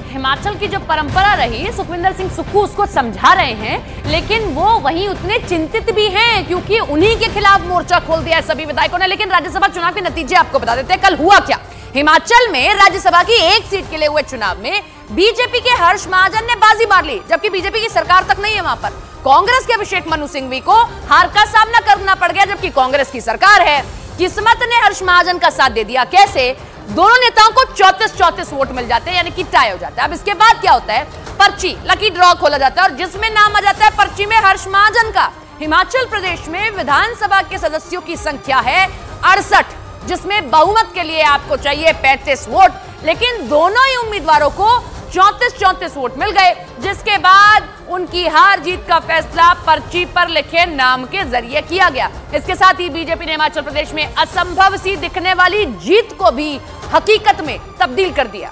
हिमाचल की जो परंपरा रही, सुखविंदर सिंह सुक्खू उसको समझा रहे हैं, लेकिन वो वहीं उतने चिंतित भी हैं क्योंकि उन्हीं के खिलाफ मोर्चा खोल दिया है सभी विधायकों ने। लेकिन राज्यसभा चुनाव के नतीजे आपको बता देते हैं, कल हुआ क्या। हिमाचल में राज्यसभा की एक सीट के लिए हुए चुनाव में बीजेपी के हर्ष महाजन ने बाजी मार ली, जबकि बीजेपी की सरकार तक नहीं है वहां पर। कांग्रेस के अभिषेक मनु सिंघवी को हार का सामना करना पड़ गया, जबकि कांग्रेस की सरकार है। किस्मत ने हर्ष महाजन का साथ दे दिया। कैसे? दोनों नेताओं को 34-34 वोट मिल जाते हैं, यानी कि टाई हो जाता है। अब इसके बाद क्या होता है, पर्ची लकी ड्रॉ खोला जाता है और जिसमें नाम आ जाता है पर्ची में हर्ष महाजन का। हिमाचल प्रदेश में विधानसभा के सदस्यों की संख्या है 68, जिसमें बहुमत के लिए आपको चाहिए 35 वोट, लेकिन दोनों ही उम्मीदवारों को 34-34 वोट मिल गए, जिसके बाद उनकी हार जीत का फैसला पर्ची पर लिखे नाम के जरिए किया गया। इसके साथ ही बीजेपी ने हिमाचल प्रदेश में असंभव सी दिखने वाली जीत को भी हकीकत में तब्दील कर दिया।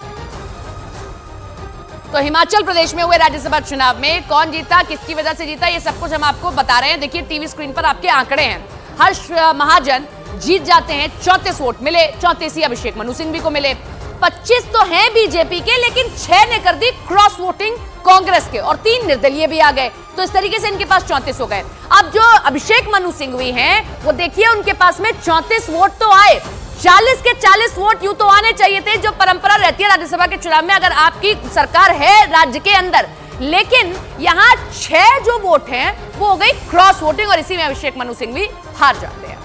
तो हिमाचल प्रदेश में हुए राज्यसभा चुनाव में कौन जीता, किसकी वजह से जीता, ये सब कुछ हम आपको बता रहे हैं। देखिए टीवी स्क्रीन पर आपके आंकड़े हैं। हर्ष महाजन जीत जाते हैं, 34 वोट मिले, 34 ही अभिषेक मनु सिंघवी को मिले। 25 तो हैं बीजेपी के, लेकिन 6 ने कर दी क्रॉस वोटिंग कांग्रेस के और 3 निर्दलीय भी आ गए, तो इस तरीके से इनके पास 34 हो गए। अब जो अभिषेक मनु सिंघवी हैं, वो देखिए उनके पास में 34 वोट तो आए, 40 के 40 वोट यूं तो आने चाहिए थे, जो परंपरा रहती है राज्यसभा के चुनाव में अगर आपकी सरकार है राज्य के अंदर। लेकिन यहां 6 जो वोट हैं वो हो गई क्रॉस वोटिंग और इसी में अभिषेक मनु सिंघवी हार जाते हैं।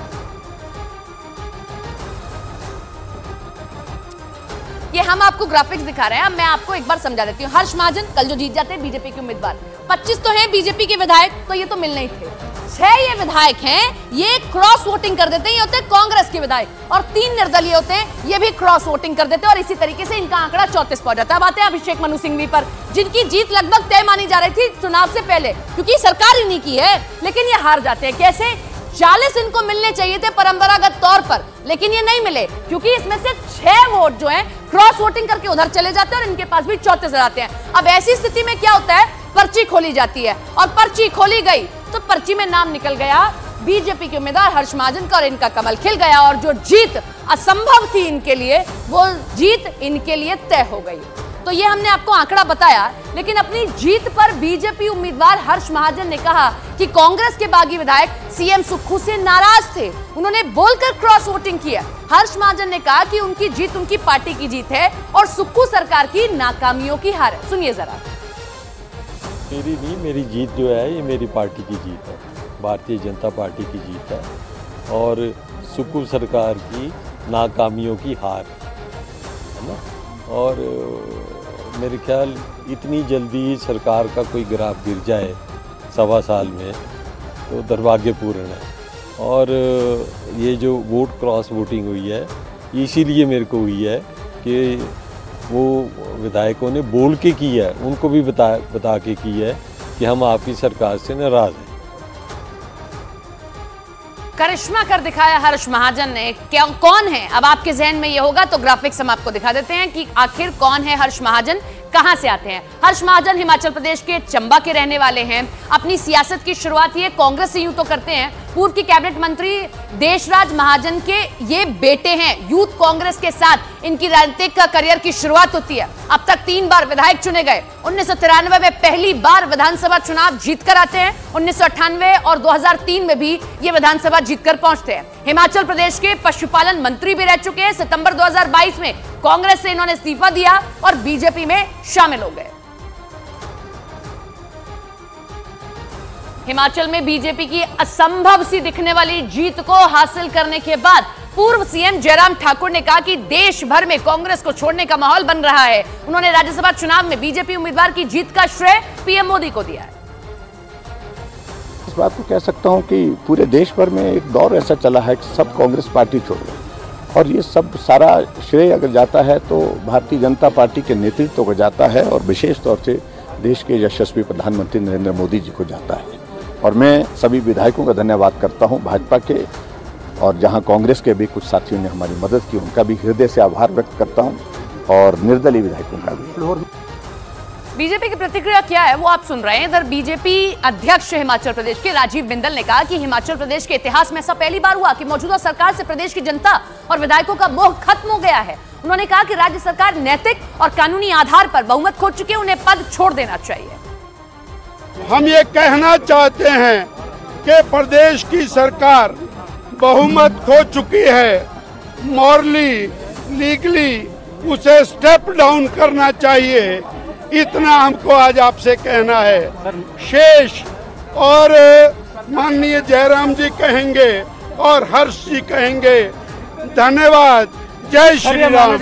ये हम आपको ग्राफिक्स दिखा रहे हैं। अब मैं आपको एक बार समझा देती हूँ। हर्ष महाजन कल जो जीत जाते हैं बीजेपी के उम्मीदवार, 25 तो हैं बीजेपी के विधायक, तो ये तो मिलने ही थे। 6 ये विधायक हैं, ये क्रॉस वोटिंग कर देते हैं, ये होते हैं कांग्रेस के विधायक, और 3 निर्दलीय होते हैं, ये भी क्रॉस वोटिंग कर देते हैं, और इसी तरीके से इनका आंकड़ा 34 पहुंच जाता है। बात है अभिषेक मनु सिंघवी पर, जिनकी जीत लगभग तय मानी जा रही थी चुनाव से पहले, क्योंकि सरकार इन्हीं की है, लेकिन ये हार जाते हैं। कैसे? 40 इनको मिलने चाहिए थे परंपरागत तौर पर, लेकिन ये नहीं मिले, क्योंकि इसमें से 6 वोट जो हैं क्रॉस वोटिंग करके उधर चले जाते हैं और इनके पास भी 34 आते हैं। अब ऐसी स्थिति में क्या होता है, पर्ची खोली जाती है, और पर्ची खोली गई तो पर्ची में नाम निकल गया बीजेपी के उम्मीदवार हर्ष महाजन का, और इनका कमल खिल गया, और जो जीत असंभव थी इनके लिए, वो जीत इनके लिए तय हो गई। तो ये हमने आपको आंकड़ा बताया, लेकिन अपनी जीत पर बीजेपी उम्मीदवार हर्ष महाजन ने कहा कि कांग्रेस के बागी विधायक सीएम सुक्खू से नाराज थे, उन्होंने बोलकर क्रॉस वोटिंग किया। हर्ष महाजन ने कहा कि उनकी जीत उनकी पार्टी की जीत है और सुक्खू सरकार की नाकामियों की हार है। सुनिए जरा। मेरी नहीं, मेरी जीत जो है ये मेरी पार्टी की जीत है, भारतीय जनता पार्टी की जीत है, और सुक्खू सरकार की नाकामियों की हार है ना। और मेरे ख्याल इतनी जल्दी सरकार का कोई ग्राफ गिर जाए 1.25 साल में तो दुर्भाग्यपूर्ण है। और ये जो वोट क्रॉस वोटिंग हुई है, इसीलिए मेरे को हुई है कि वो विधायकों ने बोल के की है, उनको भी बता के की है कि हम आपकी सरकार से नाराज हैं। करिश्मा कर दिखाया हर्ष महाजन ने। क्या कौन है? अब आपके जहन में ये होगा तो ग्राफिक्स हम आपको दिखा देते हैं कि आखिर कौन है हर्ष महाजन, कहां से आते हैं। हर्ष महाजन हिमाचल प्रदेश के चंबा के रहने वाले हैं। अपनी सियासत की शुरुआत ये कांग्रेस से यूं तो करते हैं, पूर्व की कैबिनेट मंत्री देशराज महाजन के ये बेटे हैं। यूथ कांग्रेस के साथ इनकी राजनीतिक करियर की शुरुआत होती है। अब तक 3 बार विधायक चुने गए। 1993 में पहली बार विधानसभा चुनाव जीतकर आते हैं। 1998 और 2003 में भी ये विधानसभा जीतकर पहुंचते हैं। हिमाचल प्रदेश के पशुपालन मंत्री भी रह चुके हैं। सितंबर 2022 में कांग्रेस से इन्होंने इस्तीफा दिया और बीजेपी में शामिल हो गए। हिमाचल में बीजेपी की असंभव सी दिखने वाली जीत को हासिल करने के बाद पूर्व सीएम जयराम ठाकुर ने कहा कि देश भर में कांग्रेस को छोड़ने का माहौल बन रहा है। उन्होंने राज्यसभा चुनाव में बीजेपी उम्मीदवार की जीत का श्रेय पीएम मोदी को दिया है। इस बात को कह सकता हूं कि पूरे देश भर में एक दौर ऐसा चला है कि सब कांग्रेस पार्टी छोड़ गए, और ये सब सारा श्रेय अगर जाता है तो भारतीय जनता पार्टी के नेतृत्व को जाता है, और विशेष तौर से देश के यशस्वी प्रधानमंत्री नरेंद्र मोदी जी को जाता है। और मैं सभी विधायकों का धन्यवाद करता हूं, भाजपा के, और जहां कांग्रेस के भी कुछ साथियों ने हमारी मदद की, उनका भी हृदय से आभार व्यक्त करता हूं, और निर्दलीय विधायकों का भी। बीजेपी की प्रतिक्रिया क्या है वो आप सुन रहे हैं। इधर बीजेपी अध्यक्ष हिमाचल प्रदेश के राजीव बिंदल ने कहा कि हिमाचल प्रदेश के इतिहास में ऐसा पहली बार हुआ कि मौजूदा सरकार से प्रदेश की जनता और विधायकों का मोह खत्म हो गया है। उन्होंने कहा कि राज्य सरकार नैतिक और कानूनी आधार पर बहुमत खो चुके, उन्हें पद छोड़ देना चाहिए। हम ये कहना चाहते हैं कि प्रदेश की सरकार बहुमत खो चुकी है, मॉरली लीगली उसे स्टेप डाउन करना चाहिए, इतना हमको आज आपसे कहना है। शेष और माननीय जयराम जी कहेंगे और हर्ष जी कहेंगे। धन्यवाद। जय श्री राम।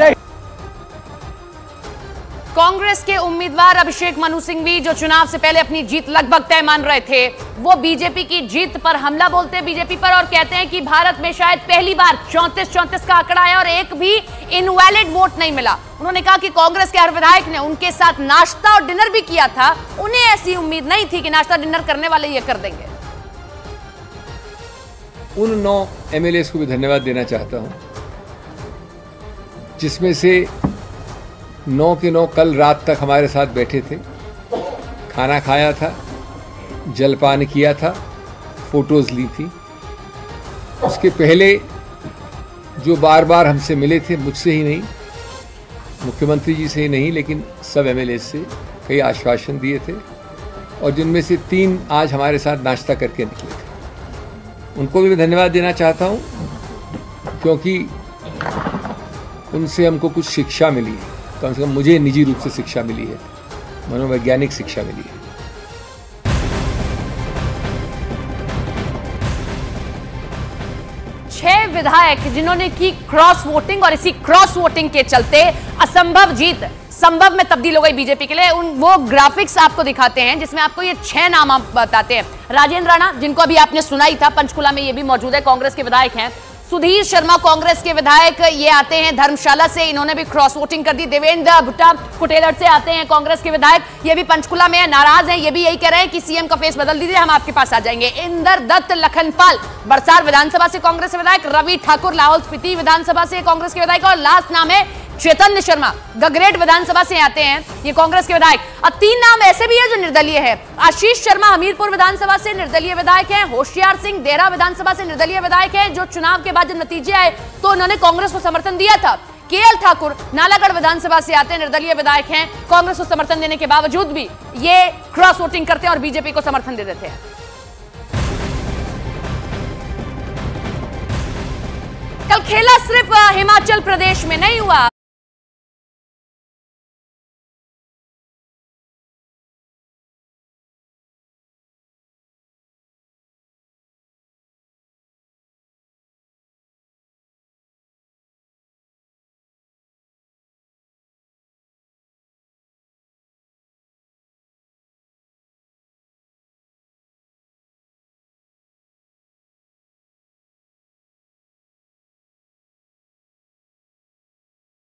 कांग्रेस के उम्मीदवार अभिषेक मनु सिंघवी, जो चुनाव से पहले अपनी जीत लगभग तय मान रहे थे, वो बीजेपी की जीत पर हमला बोलते हैं बीजेपी पर और कहते हैं कि भारत में शायद पहली बार 34-34 का आंकड़ा है और एक भी इनवैलिड वोट नहीं मिला। उन्होंने कहा कि कांग्रेस के हर विधायक ने उनके साथ नाश्ता और डिनर भी किया था, उन्हें ऐसी उम्मीद नहीं थी कि नाश्ता डिनर करने वाले ये कर देंगे। उन 9 एमएलए को भी धन्यवाद देना चाहता हूं, जिसमें से 9 के 9 कल रात तक हमारे साथ बैठे थे, खाना खाया था, जलपान किया था, फोटोज ली थी। उसके पहले जो बार बार हमसे मिले थे, मुझसे ही नहीं, मुख्यमंत्री जी से ही नहीं, लेकिन सब एमएलए से कई आश्वासन दिए थे और जिनमें से 3 आज हमारे साथ नाश्ता करके निकले थे। उनको भी मैं धन्यवाद देना चाहता हूं, क्योंकि उनसे हमको कुछ शिक्षा मिली है। कम से कम मुझे निजी रूप से शिक्षा मिली है, मनोवैज्ञानिक शिक्षा मिली है। छह विधायक जिन्होंने की क्रॉस वोटिंग और इसी क्रॉस वोटिंग के चलते असंभव जीत संभव में तब्दील हो गई बीजेपी के लिए। वो ग्राफिक्स आपको दिखाते हैं जिसमें आपको ये 6 नाम आप बताते हैं। राजेंद्र राणा, जिनको अभी आपने सुना ही था, पंचकुला में ये भी मौजूद है, कांग्रेस के विधायक हैं। सुधीर शर्मा कांग्रेस के विधायक, ये आते हैं धर्मशाला से, इन्होंने भी क्रॉस वोटिंग कर दी। देवेंद्र भुट्टा कुटेलर से आते हैं कांग्रेस के विधायक, ये भी पंचकुला में है, नाराज हैं, ये भी यही कह रहे हैं कि सीएम का फेस बदल दीजिए, हम आपके पास आ जाएंगे। इंदर दत्त लखनपाल बरसार विधानसभा से कांग्रेस के विधायक, रवि ठाकुर लाहौल स्पीति विधानसभा से कांग्रेस के विधायक और लास्ट नाम है चैतन्य शर्मा, गगरेट विधानसभा से आते हैं ये कांग्रेस के विधायक। अब 3 नाम ऐसे भी है जो निर्दलीय है। आशीष शर्मा हमीरपुर विधानसभा से निर्दलीय विधायक हैं। होशियार सिंह देहरा विधानसभा से निर्दलीय विधायक हैं, जो चुनाव के बाद जब नतीजे आए तो उन्होंने कांग्रेस को समर्थन दिया था। केएल ठाकुर नालागढ़ विधानसभा से आते हैं, निर्दलीय विधायक हैं। कांग्रेस को समर्थन देने के बावजूद भी ये क्रॉस वोटिंग करते हैं और बीजेपी को समर्थन दे देते हैं। कल खेला सिर्फ हिमाचल प्रदेश में नहीं हुआ,